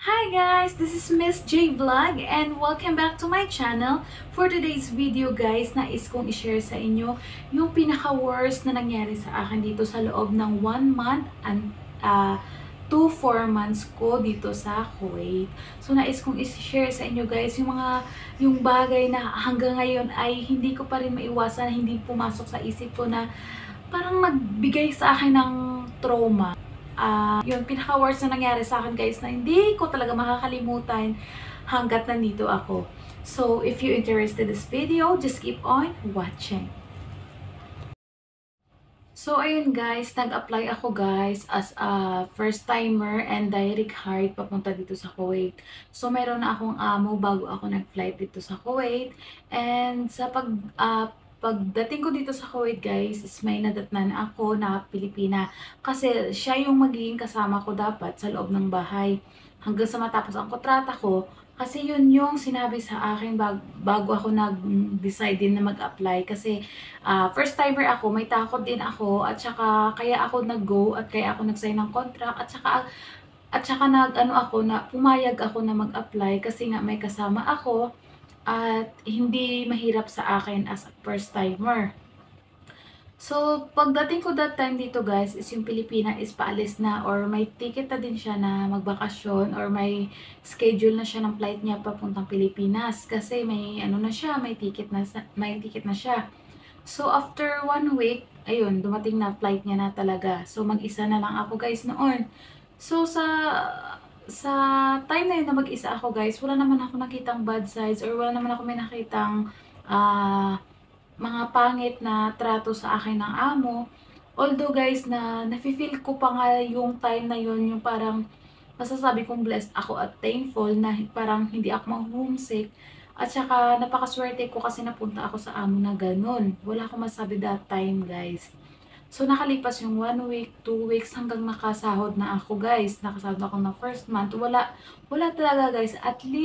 Hi guys, this is Miss J Vlog and welcome back to my channel. For today's video guys, nais kong i-share sa inyo yung pinaka-worst na nangyari sa akin dito sa loob ng 1 month and 2-4 months ko dito sa Kuwait. So nais kong i-share sa inyo guys yung bagay na hanggang ngayon ay hindi ko pa rin maiwasan, hindi pumasok sa isip ko na parang nagbigay sa akin ng trauma. Yung pinaka-worst na nangyari sa akin guys na hindi ko talaga makakalimutan hanggat nandito ako. So, if you're interested in this video, just keep on watching. So, ayun guys, nag-apply ako guys as a first-timer and direct hire papunta dito sa Kuwait. So, meron na akong amo bago ako nag-flight dito sa Kuwait. And sa pagdating ko dito sa Kuwait guys, is may nadatnan ako na Pilipina. Kasi siya yung magiging kasama ko dapat sa loob ng bahay. Hanggang sa matapos ang kontrata ko, kasi yun yung sinabi sa akin bago ako nag-decide din na mag-apply. Kasi first timer ako, may takot din ako, at saka kaya ako nag-go at kaya ako nag-sign ng contract, at saka pumayag ako na mag-apply kasi nga may kasama ako at hindi mahirap sa akin as a first timer. So, pagdating ko that time dito guys, is yung Pilipina is paalis na or may ticket na din siya na magbakasyon or may schedule na siya ng flight niya papuntang Pilipinas kasi may ano na siya, may ticket na siya. So, after 1 week, ayun, dumating na flight niya na talaga. So, mag-isa na lang ako guys noon. So, sa time na yun na mag-isa ako guys, wala naman ako nakitang bad sides or wala naman ako may nakitang mga pangit na trato sa akin ng amo. Although guys, nafe-feel ko pa nga yung time na yun, yung parang masasabi kong blessed ako at thankful na parang hindi ako ma-homesick. At saka napakaswerte ko kasi napunta ako sa amo na ganun. Wala akong masabi that time guys. So, nakalipas yung 1 week, 2 weeks, hanggang nakasahod na ako, guys. Nakasahod ako na first month. Wala talaga, guys.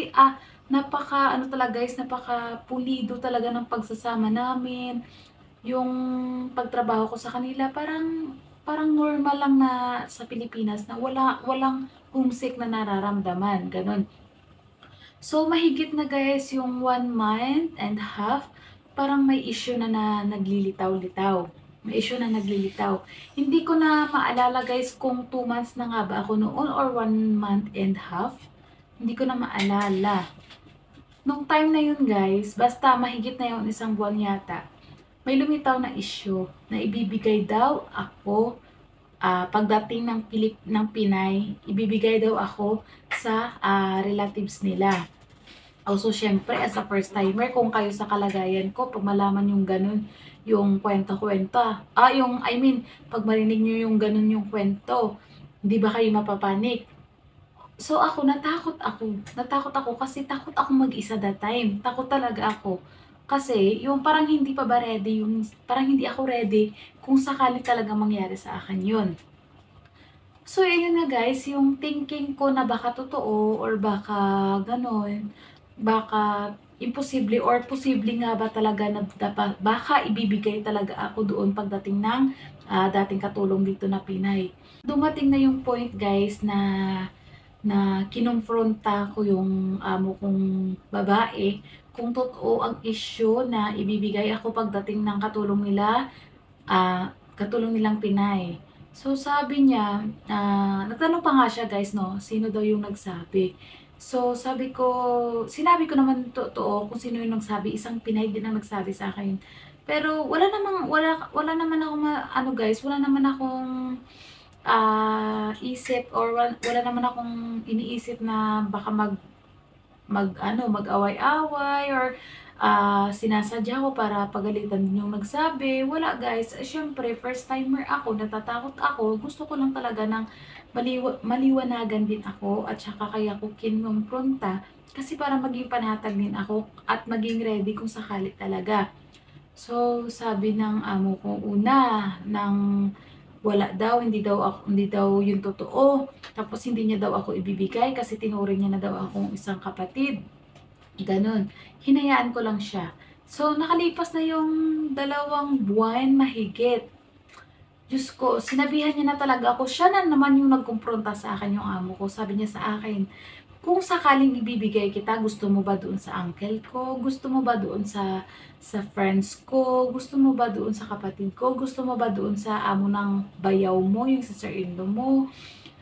Napaka pulido talaga ng pagsasama namin. Yung pagtrabaho ko sa kanila, parang normal lang na sa Pilipinas na walang homesick na nararamdaman. Ganun. So, mahigit na, guys, yung 1 month and a half, parang may issue na naglilitaw-litaw. May issue na naglilitaw. Hindi ko na maalala guys kung 2 months na nga ba ako noon or 1 month and half. Hindi ko na maalala. Nung time na yun guys, basta mahigit na yung 1 buwan yata, may lumitaw na issue na ibibigay daw ako pagdating ng Pinay, ibibigay daw ako sa relatives nila. Also, syempre, as a first timer, kung kayo sa kalagayan ko, pag malaman yung ganun, yung kwenta-kwenta, pag marinig nyo yung ganun yung kwento, hindi ba kayo mapapanik? So, natakot ako kasi takot ako mag-isa that time. Takot talaga ako. Kasi, yung parang hindi pa ba ready, parang hindi ako ready kung sakali talaga mangyari sa akin yun. So, yun na guys, yung thinking ko na baka totoo or baka ganon, baka imposible or posible nga ba talaga na baka ibibigay talaga ako doon pagdating ng dating katulong dito na Pinay. Dumating na yung point guys na kinonfronta ko yung amo kong babae kung totoo ang issue na ibibigay ako pagdating ng katulong nilang Pinay. So sabi niya, nagtanong pa nga siya guys no, sino daw yung nagsabi. So, sinabi ko naman totoo kung sino yung nagsabi. Isang Pinay din ang nagsabi sa akin. Pero wala naman ako guys, wala naman akong isip or wala naman akong iniisip na baka mag-away-away or sinasadya ko para pagalitan din yung nagsabi. Wala guys. Syempre, first timer ako, natatakot ako. Gusto ko lang talaga ng maliwanagan din ako at saka kaya ko kinumpronta kasi para maging panatag din ako at maging ready kung sakali talaga. So, sabi ng amo ko wala daw, hindi daw yung totoo. Tapos hindi niya daw ako ibibigay kasi tinuring niya na daw akong isang kapatid. Ganon. Hinayaan ko lang siya. So, nakalipas na yung 2 buwan mahigit. Diyos ko, sinabihan niya na talaga ako. Siya na naman yung nagkumpronta sa akin, yung amo ko. Sabi niya sa akin, kung sakaling ibibigay kita, gusto mo ba doon sa uncle ko? Gusto mo ba doon sa friends ko? Gusto mo ba doon sa kapatid ko? Gusto mo ba doon sa amo ng bayaw mo, yung sister-in-law mo?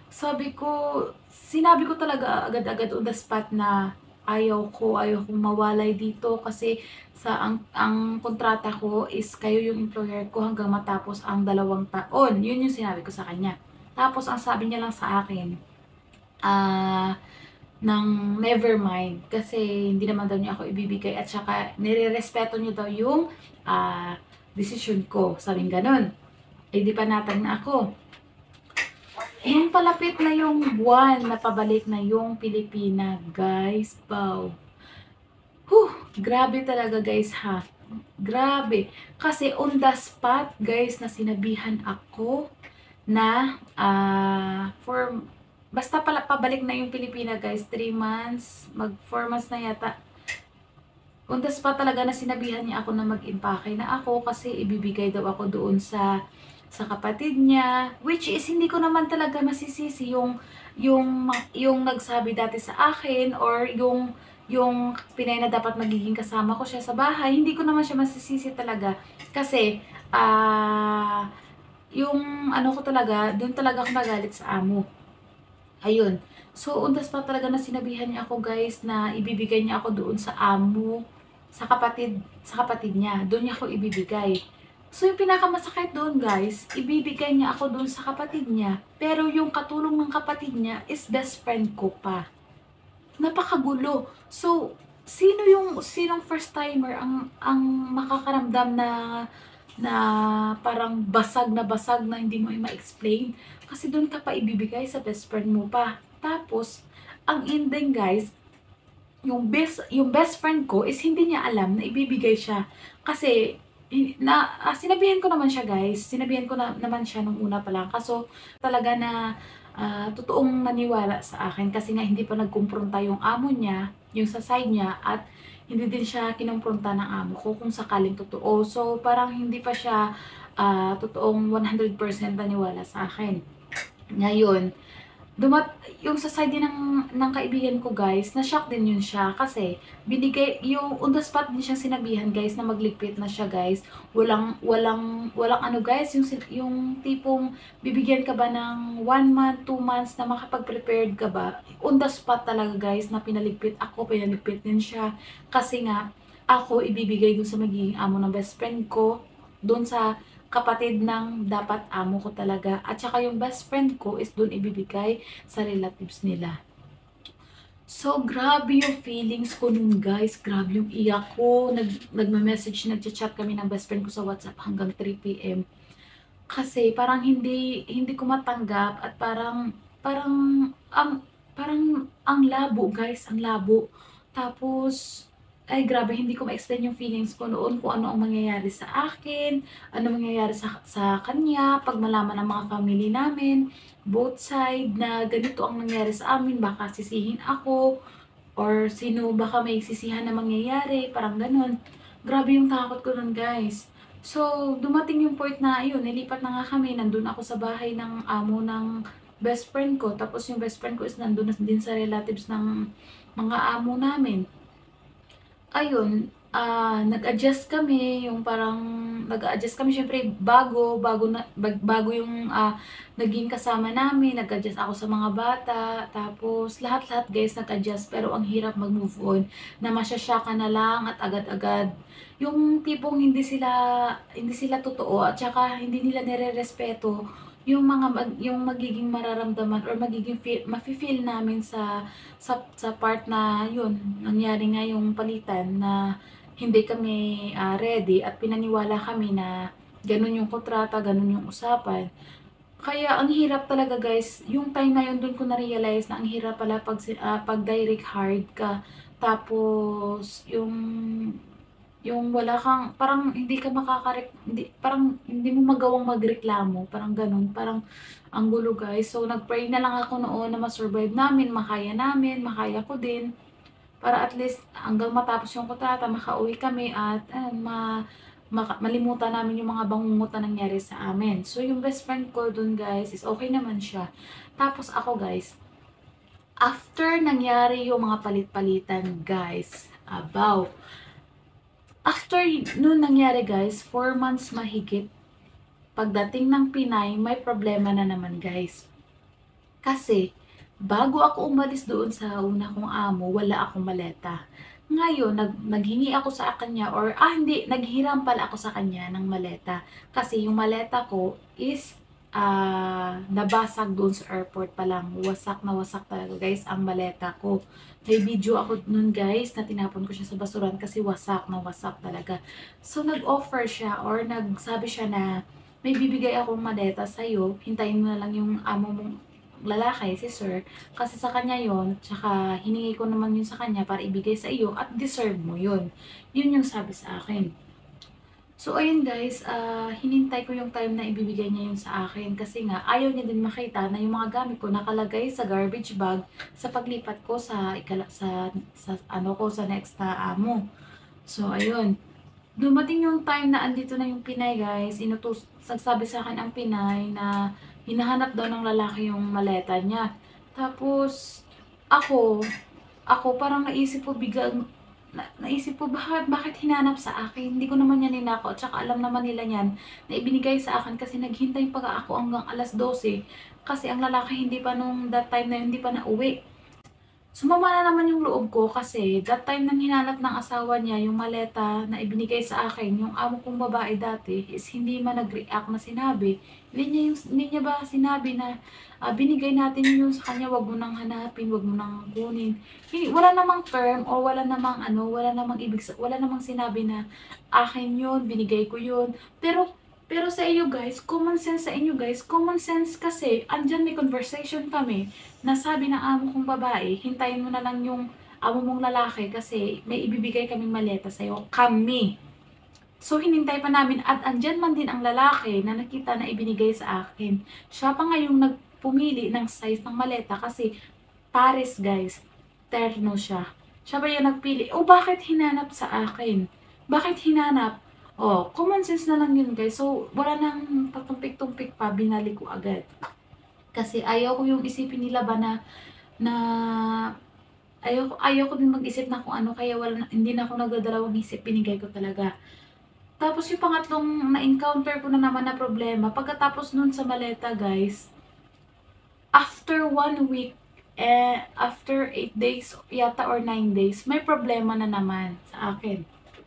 Sinabi ko talaga agad-agad on the spot na ayaw kong mawalay dito kasi ang kontrata ko is kayo yung employer ko hanggang matapos ang 2 taon. Yun yung sinabi ko sa kanya. Tapos ang sabi niya lang sa akin, ng never mind kasi hindi naman daw niya ako ibibigay at saka nirerespeto niyo daw yung decision ko. Sabing ganun. Eh di panatag na ako. Nung palapit na yung buwan na pabalik na yung Pilipina, guys, wow. Grabe talaga guys ha. Grabe. Kasi on the spot, guys, na sinabihan ako na basta pala pabalik na yung Pilipina guys, 3 months, mag 4 months na yata. On the spot talaga na sinabihan niya ako na mag-impake na ako kasi ibibigay daw ako doon sa kapatid niya, which is hindi ko naman talaga masisisi yung nagsabi dati sa akin or yung Pinay na dapat magiging kasama ko siya sa bahay, hindi ko naman siya masisisi talaga kasi yung ano ko talaga, doon talaga ako nagalit sa amo. Ayun. So, on the spot talaga na sinabihan niya ako guys na ibibigay niya ako doon sa amo, sa kapatid niya. Doon niya ako ibibigay. So, yung pinakamasakit doon guys, ibibigay niya ako doon sa kapatid niya. Pero yung katulong ng kapatid niya is best friend ko pa. Napakagulo. So, sinong first timer ang makakaramdam na parang basag na hindi mo ma-explain kasi doon ka pa ibibigay sa best friend mo pa. Tapos, ang ending guys, yung best friend ko is hindi niya alam na ibibigay siya. Kasi, sinabihan ko naman siya guys. Sinabihan ko naman siya nung una pa lang. Kaso, talaga na totoong naniwala sa akin. Kasi nga, hindi pa nagkumpronta yung amo niya, yung sa side niya, at hindi din siya kinumpronta ng amo ko kung sakaling totoo. So, parang hindi pa siya totoong 100% naniwala sa akin. Ngayon, yung sa side din ng kaibigan ko guys, na-shock din yun siya kasi binigay, yung on the spot din siyang sinabihan guys na magligpit na siya guys. Walang ano guys, yung tipong bibigyan ka ba ng 1 month, 2 months na makapag-prepared ka ba? On the spot talaga guys na pinaligpit din siya. Kasi nga, ako ibibigay dun sa magiging amo ng best friend ko, dun sa kapatid ng dapat amo ko talaga. At saka yung best friend ko is doon ibibigay sa relatives nila. So, grabe yung feelings ko nun guys. Grabe yung iyak ko. Nagma-message, nagchat kami ng best friend ko sa WhatsApp hanggang 3 p.m. Kasi parang hindi ko matanggap at parang ang labo guys, ang labo. Tapos, ay grabe, hindi ko ma-explain yung feelings ko noon kung ano ang mangyayari sa akin, ano mangyayari sa kanya, pag malaman ng mga family namin, both side, na ganito ang nangyari sa amin, baka sisihin ako, or sino baka may sisihan na mangyayari, parang ganun. Grabe yung takot ko nun guys. So, dumating yung point na, ayun, nilipat na nga kami, nandun ako sa bahay ng amo ng best friend ko, tapos yung best friend ko is nandun na din sa relatives ng mga amo namin. Ayun, nag-adjust kami, yung parang nag-a-adjust kami siyempre bago yung naging kasama namin, nag-adjust ako sa mga bata, tapos lahat-lahat guys nag-adjust, pero ang hirap mag-move on, na masya ka na lang at agad-agad. Yung tipong hindi sila totoo at saka hindi nila nire-respeto yung magiging mararamdaman or magiging mafi-feel namin sa part na yun, nangyari nga yung palitan na hindi kami ready at pinaniwala kami na ganun yung kontrata, ganun yung usapan. Kaya ang hirap talaga guys, yung time na yun dun ko na-realize na ang hirap pala pag direct hard ka. Tapos yung wala kang, parang hindi ka parang hindi mo magawang magreklamo, parang ganun, parang ang gulo guys. So, nagpray na lang ako noon na ma-survive namin, makaya ko din, para at least hanggang matapos yung kontrata, makauwi kami at malimutan namin yung mga bangungot na nangyari sa amin. So, yung best friend ko dun guys is okay naman siya. Tapos ako guys, After nangyari yung mga palit-palitan guys, after nun nangyari guys, 4 months mahigit, pagdating ng Pinay, may problema na naman guys. Kasi, bago ako umalis doon sa una kong amo, wala akong maleta. Ngayon, naghingi ako sa kanya hindi, naghiram pala ako sa kanya ng maleta. Kasi yung maleta ko is nabasag doon sa airport pa lang. Wasak na wasak talaga guys ang maleta ko. May video ako nun guys na tinapon ko siya sa basuran kasi wasak na wasak talaga. So nag-offer siya or nagsabi siya na may bibigay akong maleta sa'yo, hintayin mo na lang yung amo mong lalaki, si sir, kasi sa kanya yon, tsaka hiningi ko naman yun sa kanya para ibigay sa iyo at deserve mo yun. Yun yung sabi sa akin. So, ayun guys, hinintay ko yung time na ibibigay niya yun sa akin kasi nga ayaw niya din makita na yung mga gamit ko nakalagay sa garbage bag sa paglipat ko sa next na amo. So, ayun. Dumating yung time na andito na yung Pinay guys, nagsabi sa akin ang Pinay na hinahanap daw ng lalaki yung maleta niya. Tapos, ako, parang naisip ko bakit hinanap sa akin? Hindi ko naman yan ninakaw. Tsaka alam naman nila yan na ibinigay sa akin kasi naghintay pa ako hanggang alas 12. Kasi ang lalaki hindi pa nung that time na yun, hindi pa nauwi. Sumama na naman yung loob ko kasi that time nang hinanap ng asawa niya yung maleta na ibinigay sa akin, yung amo kong babae dati is hindi man nag-react na sinabi. Hindi niya ba sinabi na binigay natin yun sa kanya, wag mo nang hanapin, wag mo nang kunin. Wala namang term o wala namang sinabi na akin yun, binigay ko yun. Pero sa iyo guys, common sense sa inyo guys, common sense kasi andyan may conversation kami na sabi ng amo kong babae, hintayin mo na lang yung amo mong lalaki kasi may ibibigay kaming maleta sa'yo. Kami. So, hinintay pa namin at andyan man din ang lalaki na nakita na ibinigay sa akin. Siya pa nga yung nagpumili ng size ng maleta kasi Paris guys, terno siya. Siya pa yung nagpili. Bakit hinanap sa akin? Bakit hinanap? Common sense na lang yun guys. So, wala nang patumpik-tumpik pa, binalik ko agad. Kasi ayaw ko yung isipin nila ba na ayaw ko din mag-isip na kung ano, kaya hindi na ako nagdadalawang isip, binigay ko talaga. Tapos yung pangatlong na-encounter ko na naman na problema, pagkatapos nun sa maleta guys, after 1 week, after 8 days yata or 9 days, may problema na naman sa akin.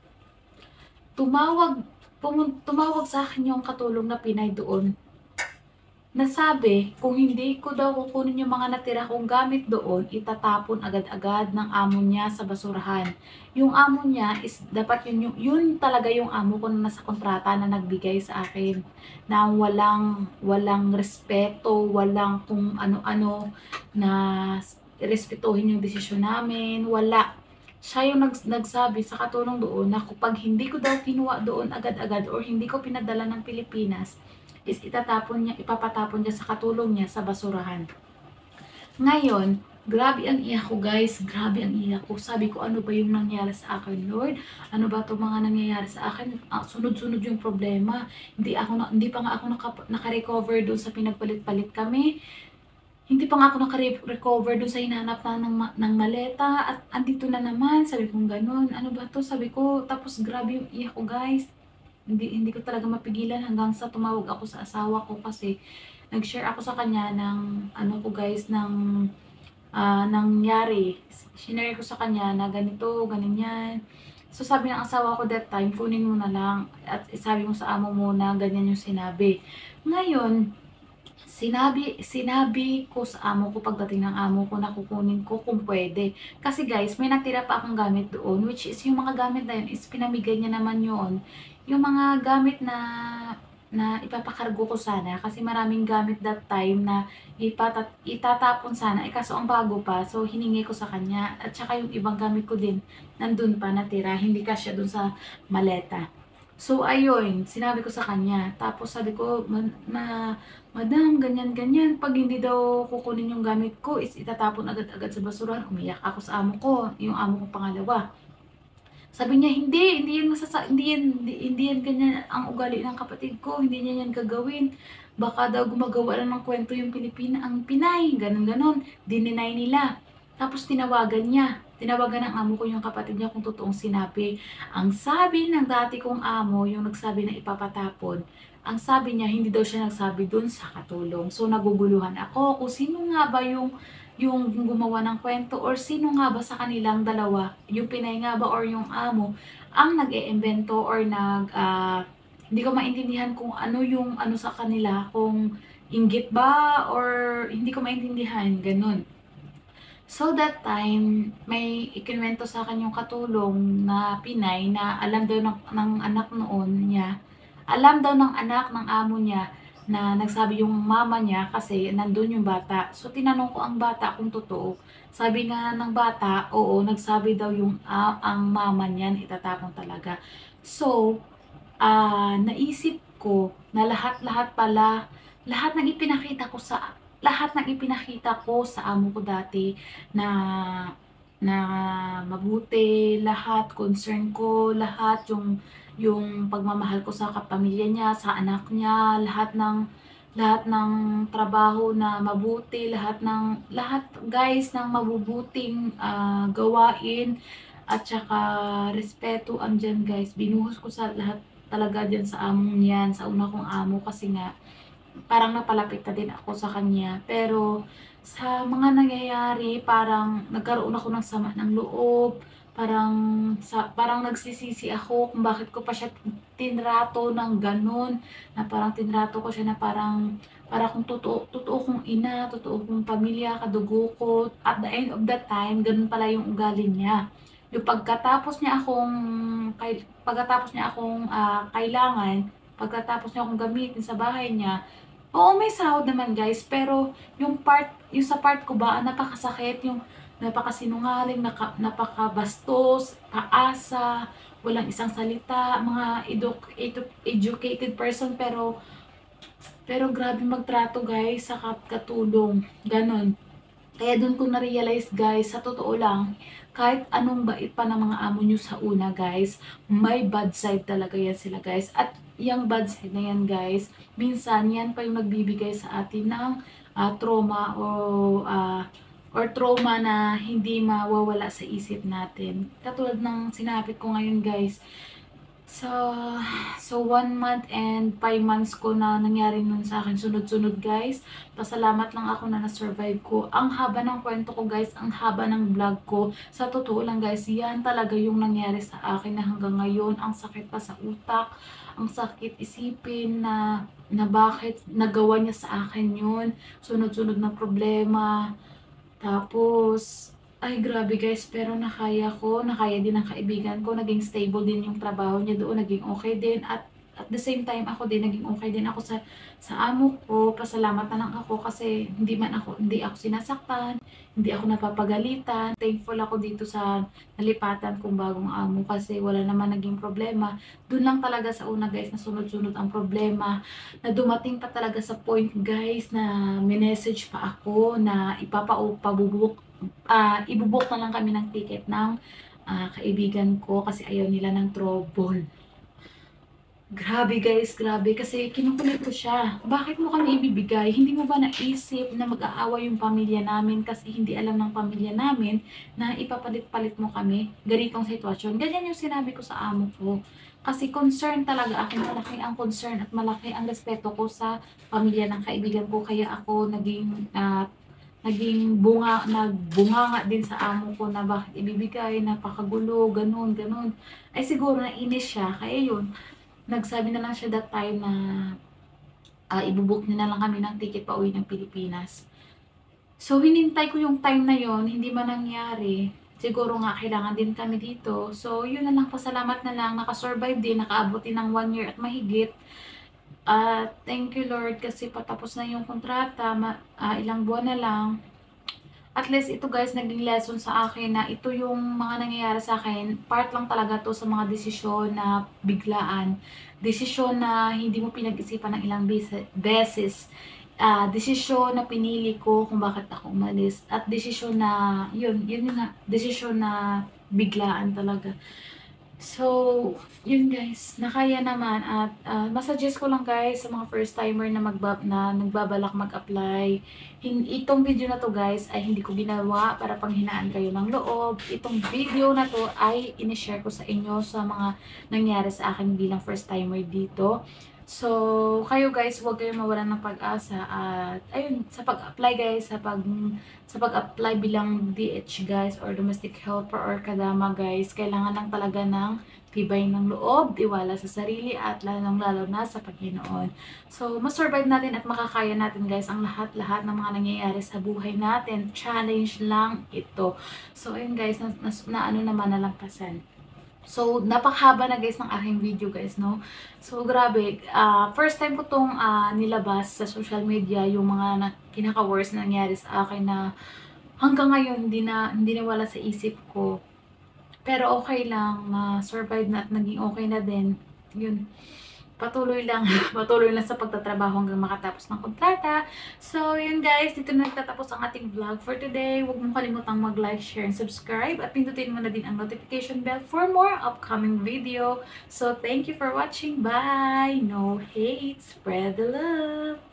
Tumawag sa akin yung katulong na Pinay doon. Nasabi, kung hindi ko daw kukunin yung mga natira kong gamit doon, itatapon agad-agad ng amo niya sa basurahan. Yung amo niya is dapat yun talaga yung amo ko na nasa kontrata na nagbigay sa akin. Na walang respeto, walang kung ano-ano na respetuhin yung desisyon namin, wala. Siya yung nagsabi sa katulong doon na kapag hindi ko daw kinuha doon agad-agad or hindi ko pinadala ng Pilipinas, is ipapatapon niya sa katulong niya sa basurahan. Ngayon, grabe ang iyak ko guys, grabe ang iyak ko. Sabi ko, ano ba yung nangyari sa akin, Lord? Ano ba itong mga nangyayari sa akin? Sunod-sunod yung problema. Hindi pa nga ako naka-recover doon sa pinagpalit-palit kami. Hindi pa nga ako naka-recover doon sa hinanap na ng maleta at andito na naman. Sabi ko ganun, ano ba to? Sabi ko, tapos grabe yung iyak ko guys. Hindi ko talaga mapigilan hanggang sa tumawag ako sa asawa ko kasi nag-share ako sa kanya ng ano ko guys, ng nangyari. Shinare ko sa kanya na ganito, ganyan. So sabi ng asawa ko that time, kunin mo na lang at sabi mo sa amo mo na ganyan yung sinabi. Ngayon, sinabi ko sa amo ko pagdating ng amo ko na kukunin ko kung pwede. Kasi guys, may natira pa akong gamit doon, which is yung mga gamit na yun is pinamigay niya naman yun. Yung mga gamit na ipapakargo ko sana kasi maraming gamit that time na itatapon sana, kaso ang bago pa, so hiningi ko sa kanya at saka yung ibang gamit ko din nandun pa natira, hindi kasya dun sa maleta. So ayun, sinabi ko sa kanya, tapos sabi ko, Madam, ganyan-ganyan, pag hindi daw kukunin yung gamit ko is itatapon agad-agad sa basurahan. Umiyak ako sa amo ko, yung amo kong pangalawa. Sabi niya, hindi yan ganyan ang ugali ng kapatid ko, hindi niya yan gagawin. baka daw gumagawa lang ng kwento yung ang Pinay, ganun-ganon. Dininay nila. Tapos tinawagan ng amo ko yung kapatid niya kung totoong sinabi. Ang sabi ng dati kong amo, yung nagsabi na ipapatapon, ang sabi niya, hindi daw siya nagsabi dun sa katulong. So, naguguluhan ako kung sino nga ba yung gumawa ng kwento or sino nga ba sa kanilang dalawa, yung Pinay nga ba or yung amo, ang nag-e-imbento or hindi ko maintindihan kung ano yung ano sa kanila, kung inggit ba or hindi ko maintindihan, ganun. So that time, may ikinuwento sa akin yung katulong na Pinay na alam daw ng anak noon niya, alam daw ng anak ng amo niya na nagsabi yung mama niya kasi nandun yung bata. So tinanong ko ang bata kung totoo. Sabi nga ng bata, oo, nagsabi daw yung ang mama niya na itatapon talaga. So, naisip ko na lahat-lahat pala, lahat ng ipinakita ko sa lahat ng ipinakita ko sa amo ko dati na na mabuti, lahat concern ko, lahat yung pagmamahal ko sa kapamilya niya, sa anak niya, lahat ng trabaho na mabuti, lahat guys ng mabubuting gawain at saka respeto andyan guys. Binuhos ko sa lahat talaga diyan sa among yan, sa una kong amo kasi nga parang napalapit na din ako sa kanya. Pero sa mga nangyayari, parang nagkaroon ako ng sama ng loob, parang nagsisisi ako kung bakit ko pa siya tinrato ng gano'n, na parang tinrato ko siya na para kung totoo kong ina, totoo kong pamilya, kadugo ko. At the end of the time, gano'n pala yung ugali niya. Yung pagkatapos niya akong kailangan, pagkatapos niya akong gamitin sa bahay niya, oo, may sahod naman guys, pero yung sa part ko ba, napakasakit, yung napakasinungaling, napakabastos, paasa, walang isang salita, mga educated person, pero grabe magtrato guys sa katulong, ganon. Kaya dun ko na-realize guys, sa totoo lang, kahit anong bait pa ng mga amo nyo sa una guys, may bad side talaga yan sila guys. At yung bad side na yan guys, minsan yan pa yung nagbibigay sa atin ng trauma or trauma na hindi mawawala sa isip natin. Katulad ng sinapit ko ngayon guys, So 1 month and 5 months ko na nangyari nun sa akin. Sunod-sunod guys. Pasalamat lang ako na na-survive ko. Ang haba ng kwento ko guys. Ang haba ng vlog ko. Sa totoo lang guys, yan talaga yung nangyari sa akin na hanggang ngayon. Ang sakit pa sa utak. Ang sakit isipin na bakit nagawa niya sa akin yun. Sunod-sunod na problema. Tapos, ay grabe guys, pero nakaya din ng kaibigan ko, naging stable din yung trabaho niya doon, naging okay din, at the same time ako din, naging okay din ako sa amo ko. Pasalamat na lang ako kasi hindi ako sinasaktan, hindi ako napapagalitan. Thankful ako dito sa nalipatan kong bagong amo kasi wala naman naging problema. Doon lang talaga sa una guys, na sunod-sunod ang problema, na dumating pa talaga sa point guys na minessage pa ako na ibubuk na lang kami ng ticket ng kaibigan ko kasi ayaw nila ng trouble. Grabe guys, grabe. Kasi kinukulit ko siya. Bakit mo kami ibibigay? Hindi mo ba naisip na mag-aawa yung pamilya namin kasi hindi alam ng pamilya namin na ipapalit-palit mo kami? Ganitong sitwasyon. Ganyan yung sinabi ko sa amo ko. Kasi concern talaga ako. Malaki ang concern at malaki ang respeto ko sa pamilya ng kaibigan ko. Kaya ako nagbunganga din sa amo ko na bakit ibibigay, napakagulo, ganun, ganun. Ay siguro nainis siya. Kaya yun, nagsabi na lang siya that time na ibubook niya na lang kami ng ticket pa uwi ng Pilipinas. So, hinintay ko yung time na yon, hindi man nangyari. Siguro nga, kailangan din kami dito. So, yun na lang, pasalamat na lang. Nakasurvive din, nakaabuti ng 1 year at mahigit. Thank you Lord kasi patapos na yung kontrata, ilang buwan na lang. At least ito guys, naging lesson sa akin na ito yung mga nangyayari sa akin. Part lang talaga to sa mga desisyon na biglaan. Desisyon na hindi mo pinag-isipan ng ilang beses. Desisyon na pinili ko kung bakit ako umalis. At desisyon na, yun nga, desisyon na biglaan talaga. So, yun guys, nakaya naman at masuggest ko lang guys sa mga first timer na nagbabalak mag-apply. Itong video na to guys ay hindi ko ginawa para panghinaan kayo ng loob. Itong video na to ay inishare ko sa inyo sa mga nangyari sa akin bilang first timer dito. So, kayo guys, huwag kayong mawalan ng pag-asa at ayun, sa pag-apply guys, sa pag-apply bilang DH guys or domestic helper or kadama guys, kailangan lang talaga ng tibay ng loob, tiwala sa sarili at lalong-lalo na sa Panginoon. So, masurvive natin at makakaya natin guys ang lahat-lahat ng mga nangyayari sa buhay natin. Challenge lang ito. So, ayun guys, na ano naman nalampasan. So, napakahaba na guys ng aking video guys, no? So, grabe. First time ko tong nilabas sa social media yung mga kinaka-worst na nangyari sa akin na hanggang ngayon hindi na wala sa isip ko. Pero okay lang, na-survive na at naging okay na din. Yun, patuloy lang, patuloy lang sa pagtatrabaho hanggang makatapos ng kontrata. So, yun guys, dito na nagtatapos ang ating vlog for today. Huwag mong kalimutang mag-like, share, and subscribe. At pindutin mo na din ang notification bell for more upcoming video. So, thank you for watching. Bye! No hate, spread the love!